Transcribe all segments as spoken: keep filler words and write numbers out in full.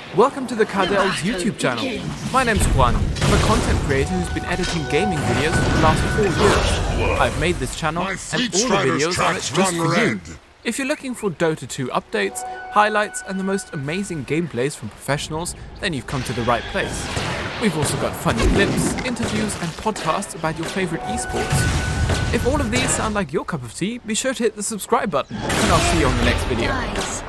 Welcome to the Cardell's YouTube channel. My name's Juan. I'm a content creator who's been editing gaming videos for the last four years. I've made this channel and all the videos on it just for you. If you're looking for Dota two updates, highlights and the most amazing gameplays from professionals, then you've come to the right place. We've also got funny clips, interviews and podcasts about your favourite esports. If all of these sound like your cup of tea, be sure to hit the subscribe button and I'll see you on the next video. Nice.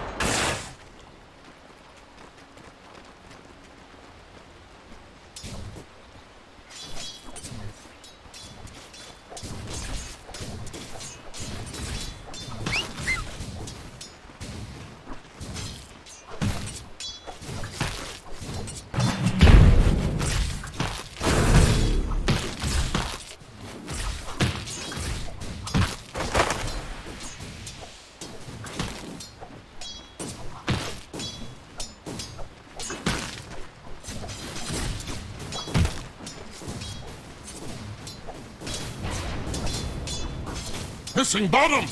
Missing bottom!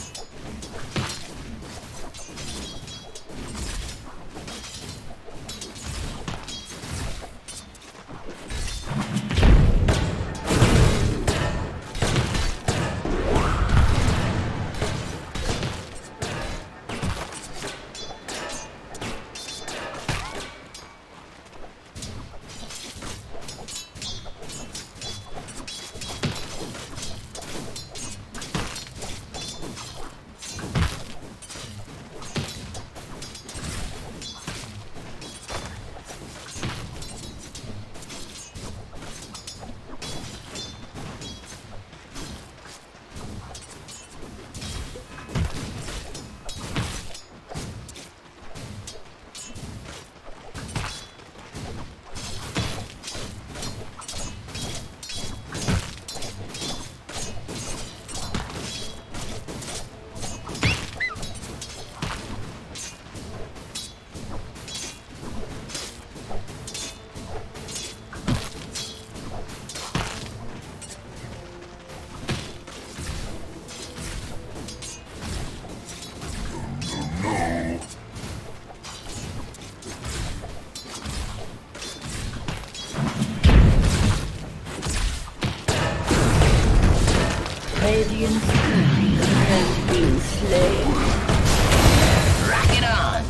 Radiant's courier has been slain. Rack it on!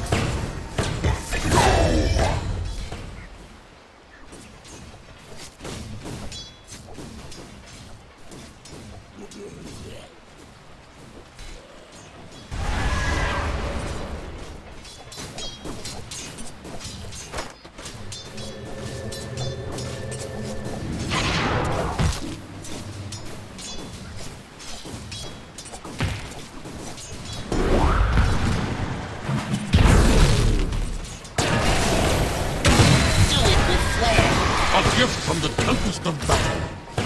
A gift from the tempest of battle.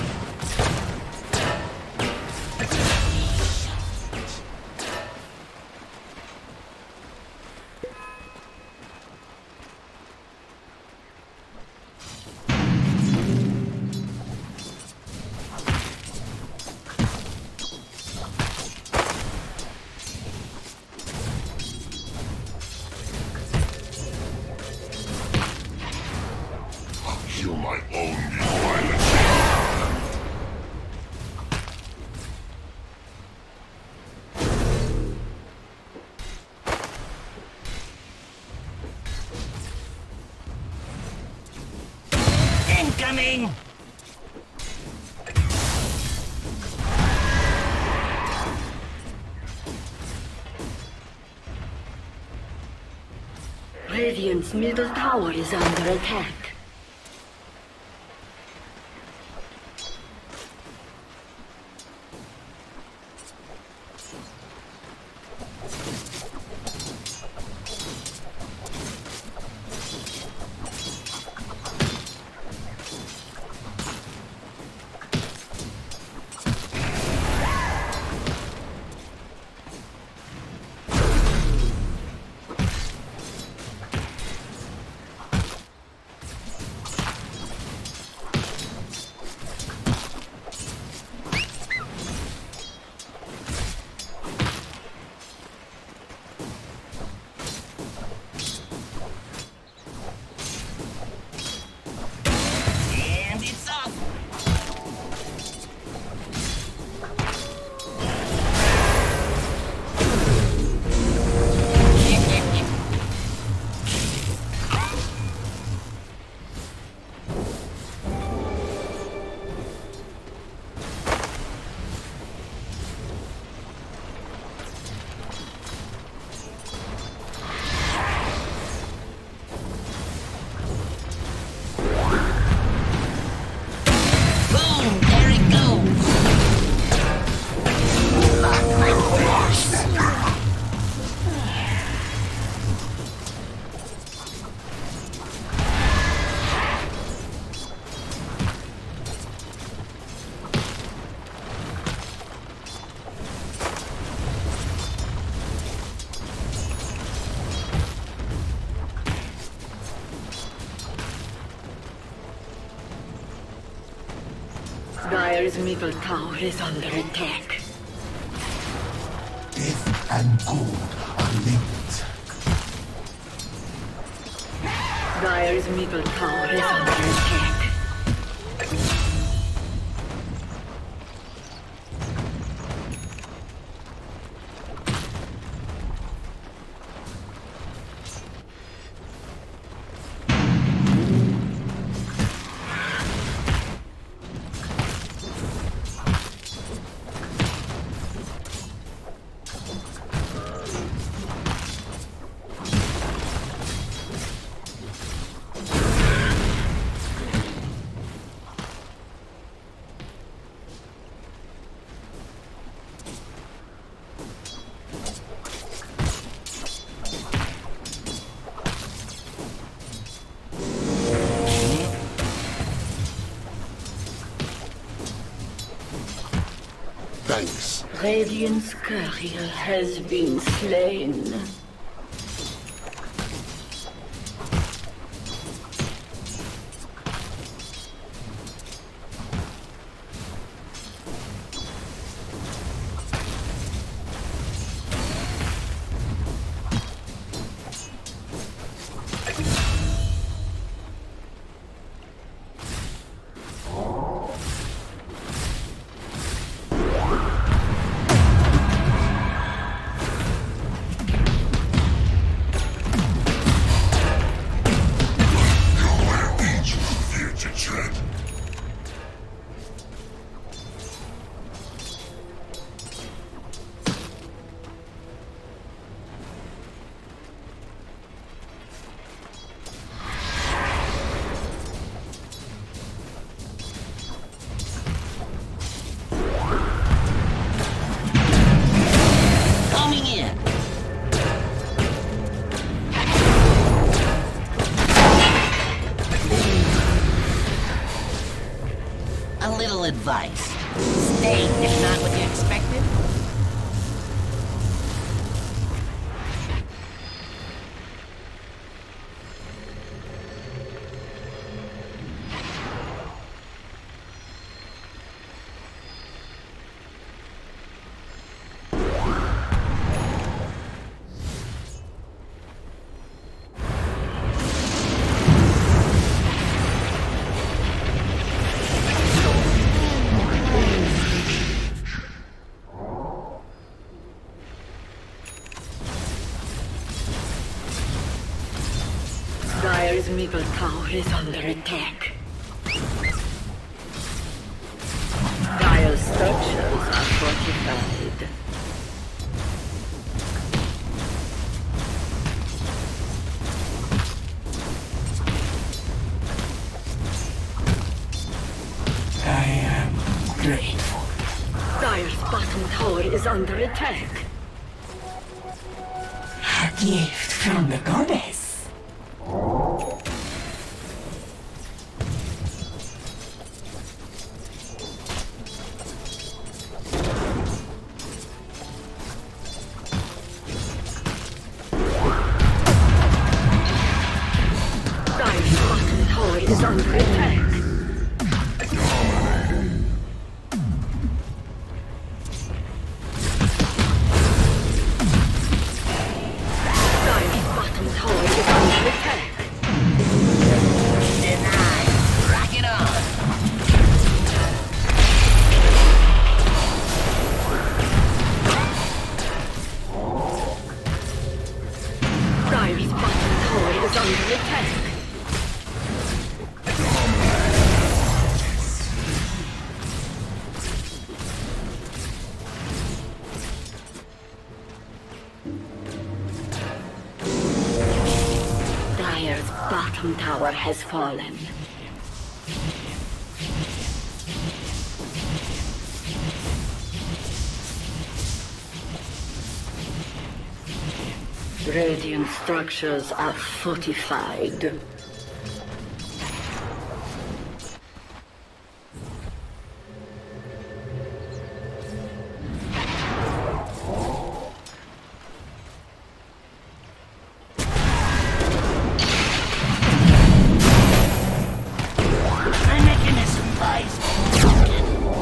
You're my only violent. Incoming! Radiant's middle tower is under attack. Dire's middle tower is under attack. Death and good are linked. Dire's middle tower is under attack. Thanks. Radiant's courier has been slain. Advice. Stay if not what you expected. Dire's middle tower is under attack. Dire's structures are fortified. I am grateful. Dire's bottom tower is under attack. A gift from the goddess. Dire's bottom tower is under attack. Dire's bottom tower is under attack. Denied. Rock it on. Dire's bottom tower is under attack. Dire's bottom tower has fallen. Radiant structures are fortified. My mechanism lies broken.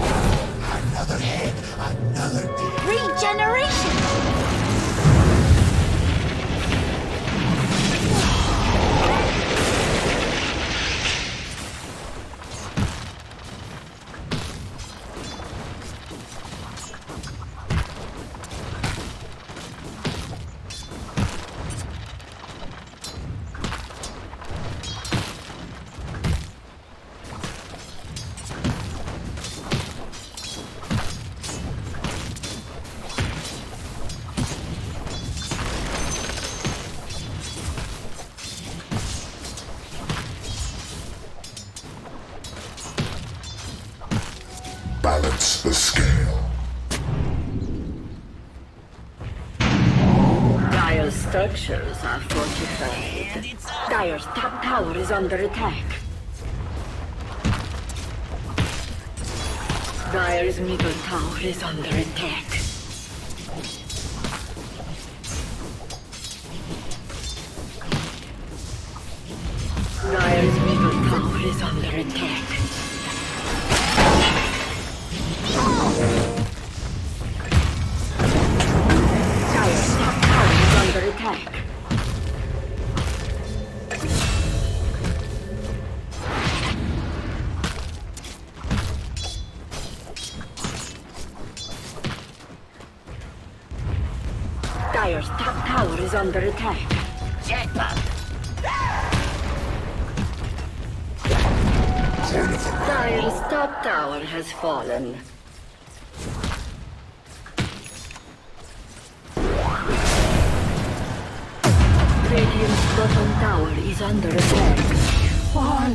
tips the scale. Dire's structures are fortified. Dire's top tower is under attack. Dire's middle tower is under attack. Dire's middle tower is under attack. Dire's top tower is under attack. Dire's top tower is under attack. Jackpot. Dire's top tower has fallen. Radiant's bottom tower is under attack. Fall!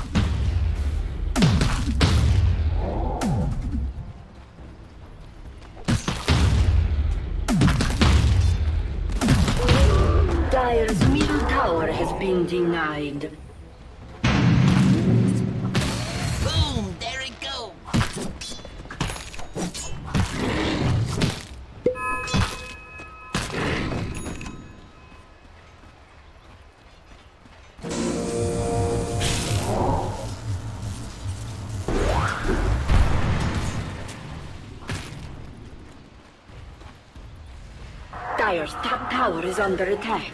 Dire's middle tower has been denied. Boom, there it goes. Dire's top tower is under attack.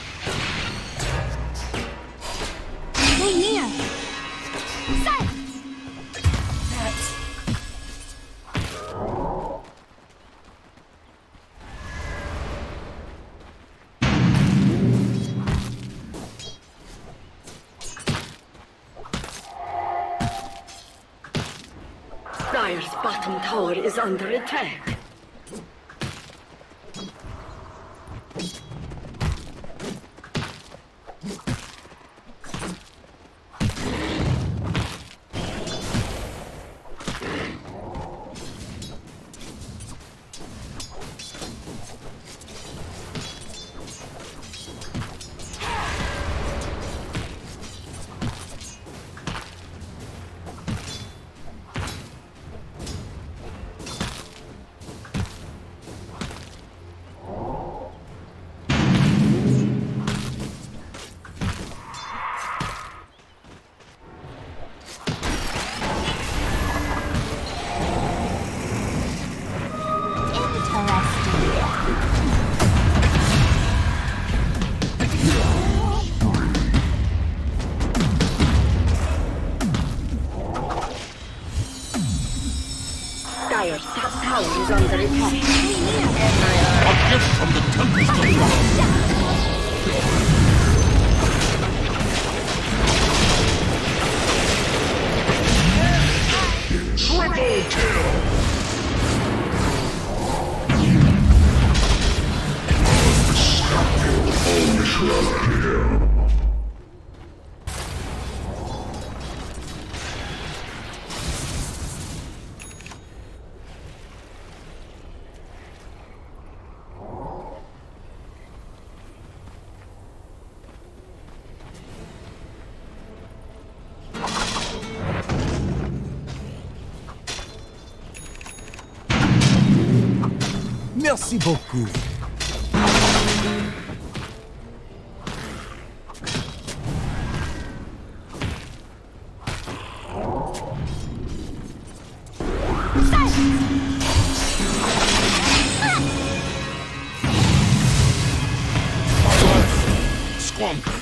Stay near. Set. That's Dire's bottom tower is under attack. Dire's top tower is under attack. A gift from the tempest of Bottom. Triple kill! Ultra kill! Merci beaucoup. Squandered.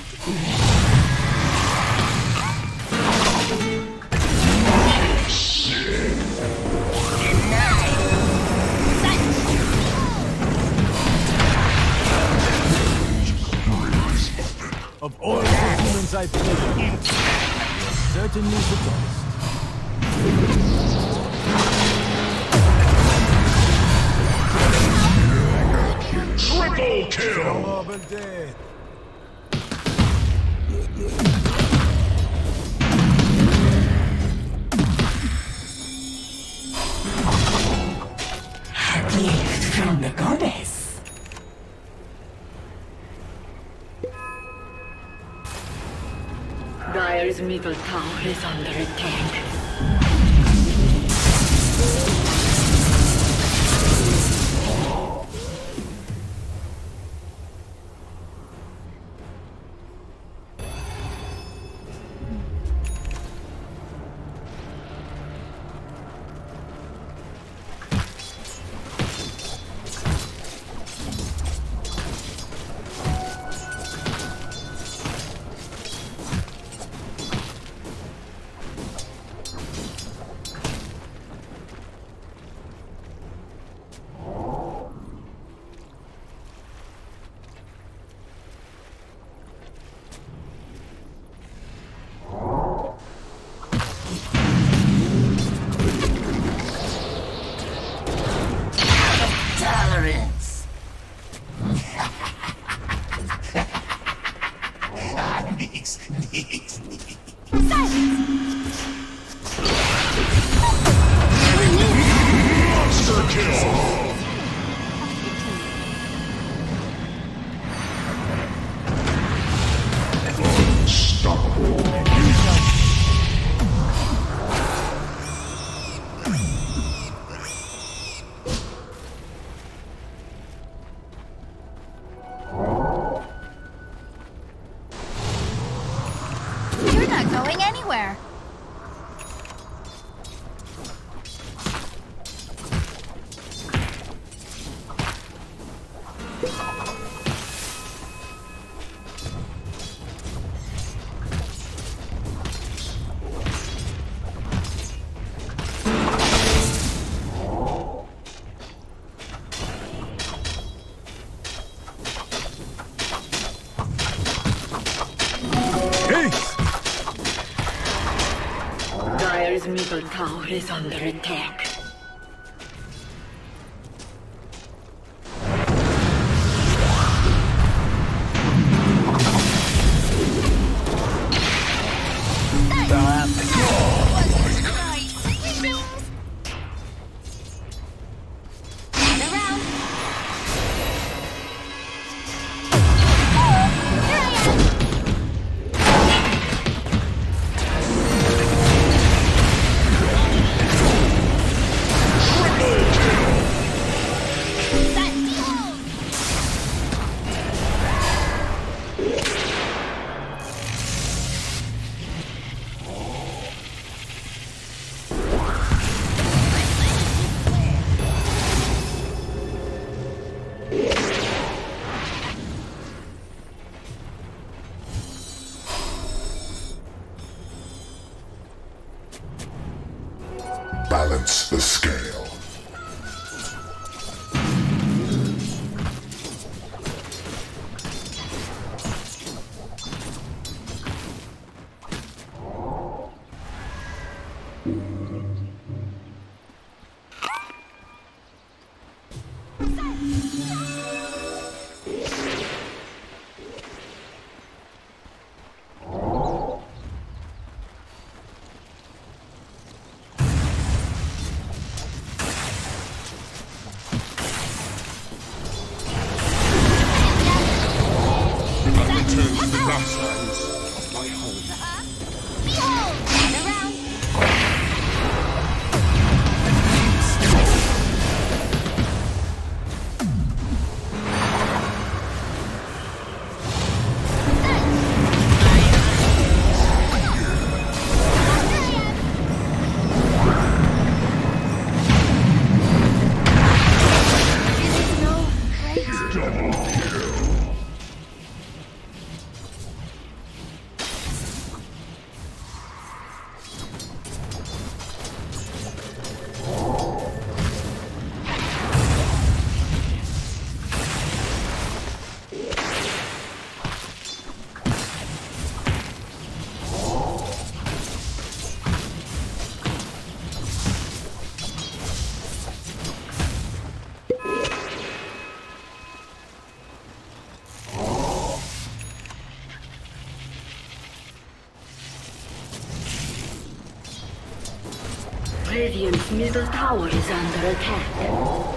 Of all the humans I've played, you're certainly the best. Triple kill! Horrible death. Dire's middle tower is under attack. Going anywhere. Dire's middle tower is under attack. Balance the scale. Radiant's middle tower is under attack.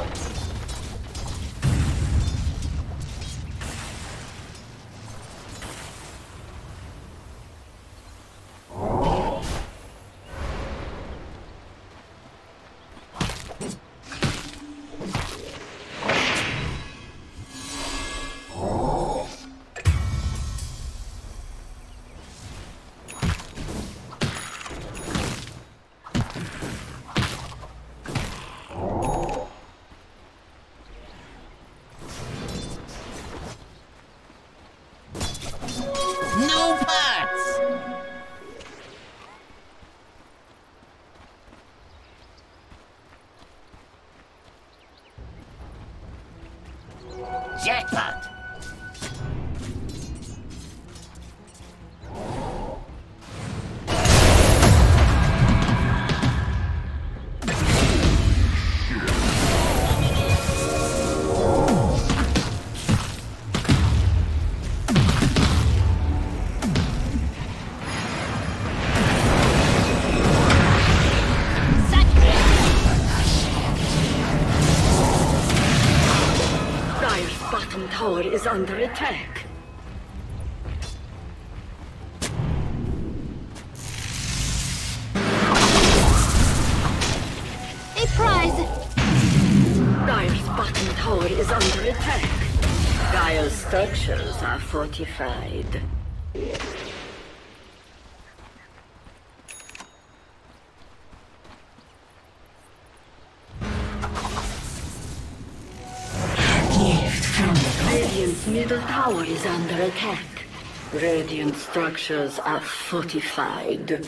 under attack. A prize! Dire's bottom tower is under attack. Dire's structures are fortified. Gift from the Radiant's middle tower is under attack. Radiant structures are fortified.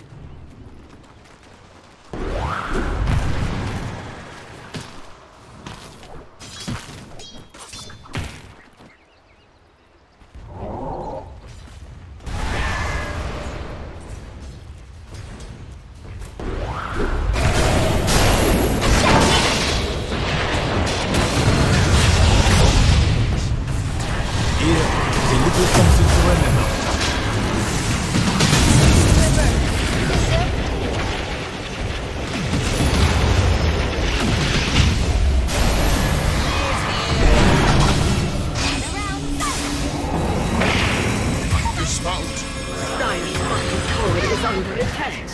Dire's bottom tower is under attack.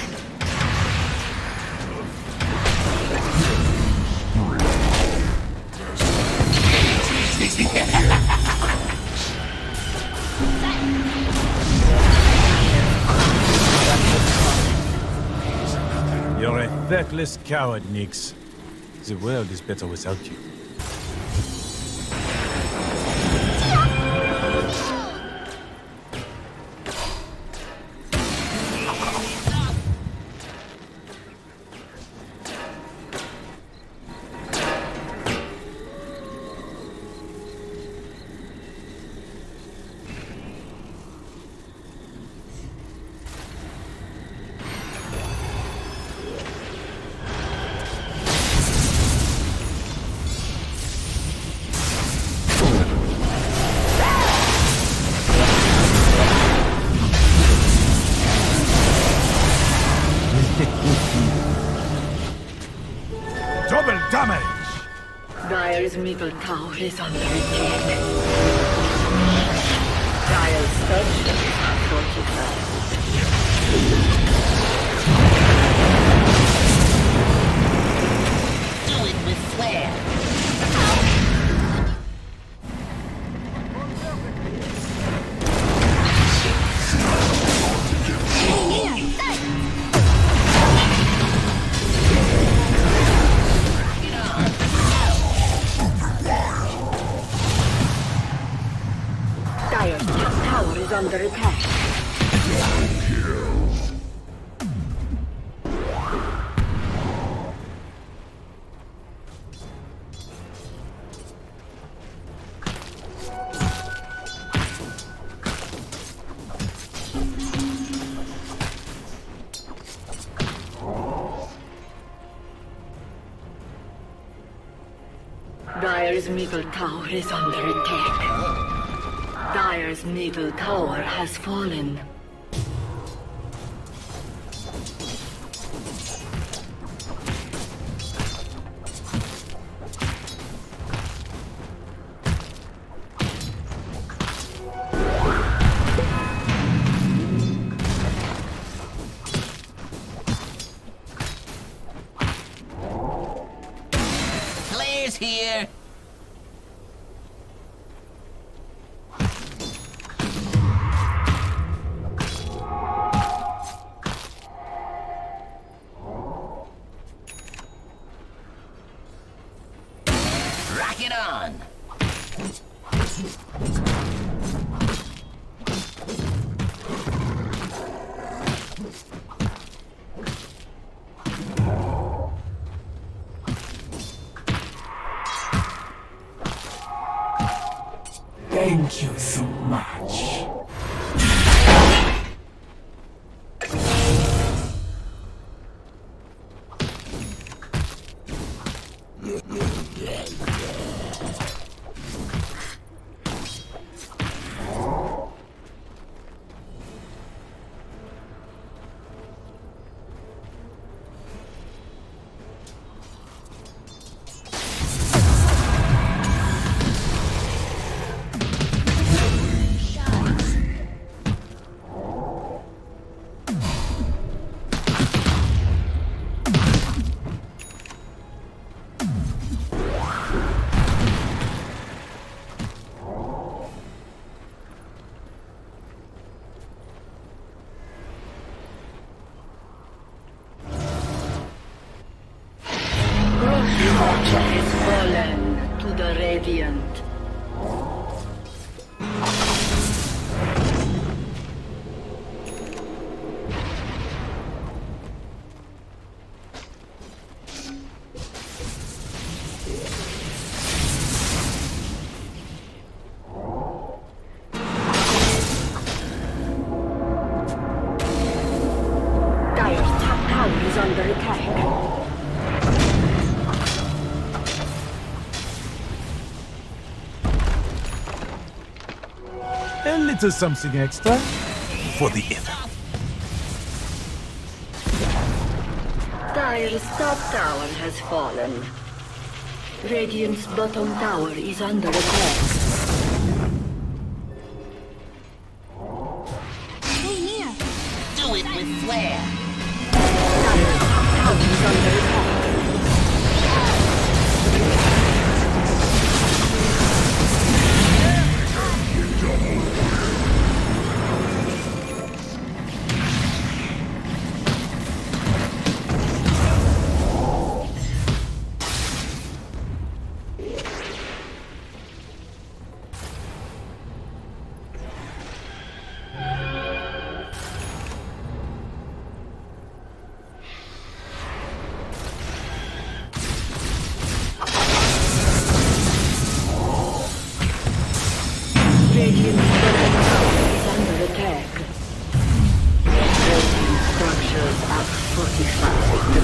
You're a feckless coward, Nyx. The world is better without you. Double damage! Dire's middle tower is under attack. Dire's structures are fortified. Do it with flair. Dire's top tower is under attack. Dire's middle tower is under attack. Dire's middle tower has fallen. Claire's here. Rock it on. under attack. A little something extra for the effort. Dire's top tower has fallen. Radiant's bottom tower is under attack. Stay near. Do it with flair. Dire's top tower is under attack. Radiant's bottom tower is under attack. Radiant structures are fortified.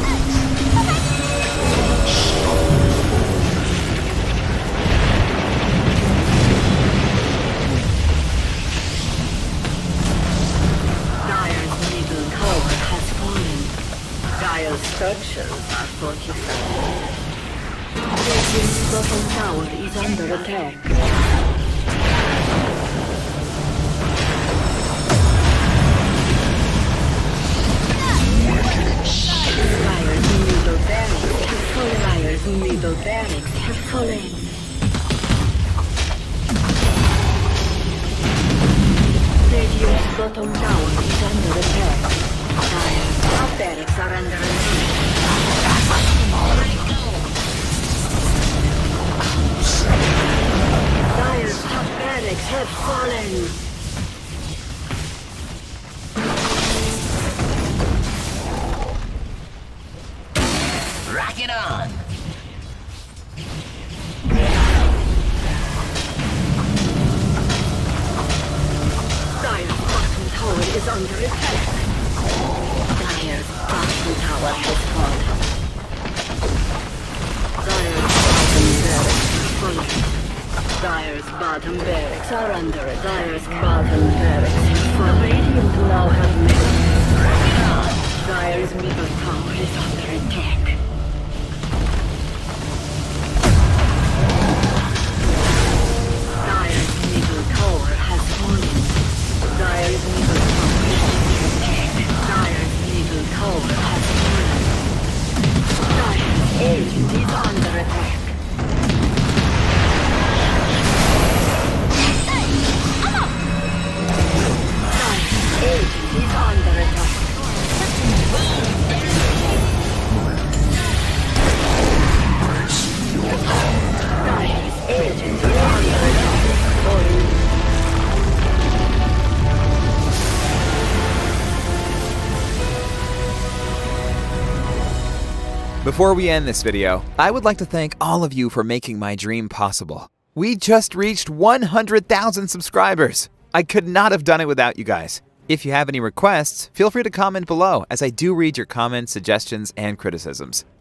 Dire's middle tower has fallen. Dire's structures are fortified. Radiant's bottom tower is under attack. Dire's middle barracks have fallen. Radiant's bottom tower is under attack. Dire's top barracks are under attack. Dire's top barracks have fallen. Rock it on. Dire's bottom tower is under attack. Dire's bottom tower has fallen. Dire's bottom barracks have fallen. Dire's bottom barracks are under attack. Dire's bottom barracks have fallen. Radiant now have middle. Dire's middle tower is under attack. Dire's middle tower has fallen. Dire's middle tower is under attack. Dire's middle tower has fallen. Dire's agent is under attack. Dire's agent is under attack. Dire's agent is under attack. Before we end this video, I would like to thank all of you for making my dream possible. We just reached one hundred thousand subscribers. I could not have done it without you guys. If you have any requests, feel free to comment below, as I do read your comments, suggestions, and criticisms.